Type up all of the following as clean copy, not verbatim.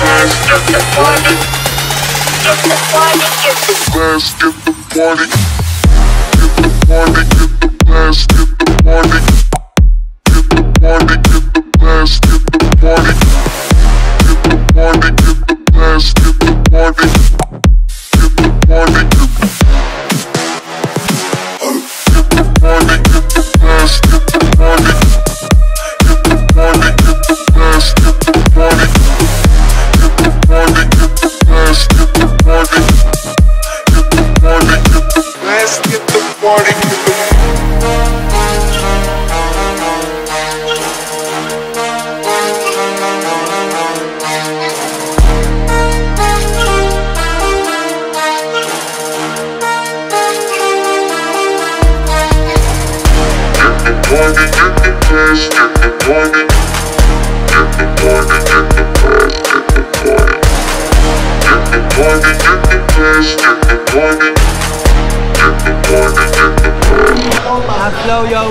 Slow yo.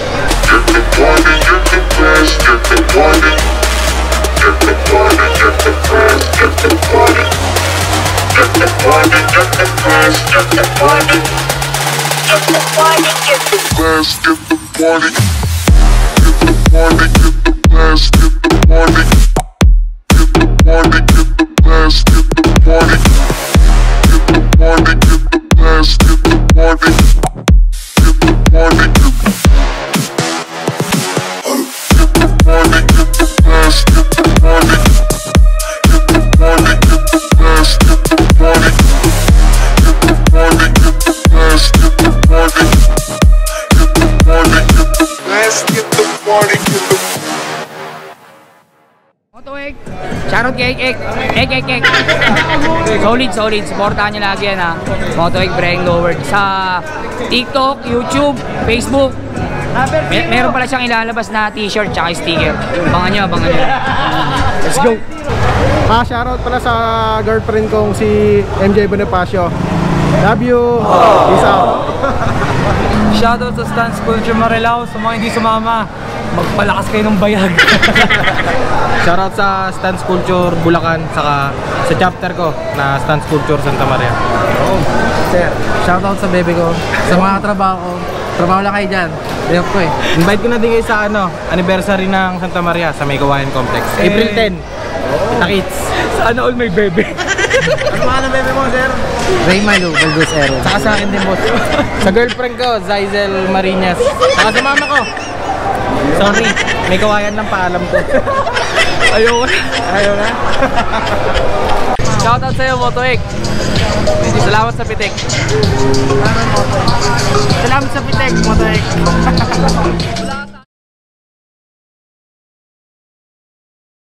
Shoutout kay Ek. Solid. Supportahan nyo lagi yan ha. Motoek Breng Lowered sa TikTok, YouTube, Facebook. Meron pala siyang ilalabas na t-shirt tsaka sticker. Abangan nyo. Let's go. Shoutout pala sa girlfriend kong si MJ Bonifacio. Love you. Peace out. Shoutout sa Stance Culture Marilao. Sa mga hindi sumama, magpalakas kayo ng bayag. Shoutout sa Stance Culture Bulacan, saka sa chapter ko na Stance Culture Santa Maria. Sir, shoutout sa bebe ko, sa mga trabaho ko. Trabaho lang kayo dyan. Layok ko eh. Invite ko na din kayo sa anniversary ng Santa Maria sa May Kawayan Complex. April 10. Kita-kits. Sana all may bebe. Ano mga ng bebe mo, sir? Ray Milo, Baldos Aero. Saka sa akin din, boss. Sa girlfriend ko, Zaizel Marinas. Saka sa mama ko. Sorry, May Kawayan lang paalam ko. Ayaw na. Shoutout sa'yo, Motoek. Salamat sa pitik. Salamat sa pitek, Motoek.